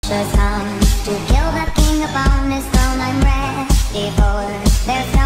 Just come to kill the king upon his throne. I'm ready for their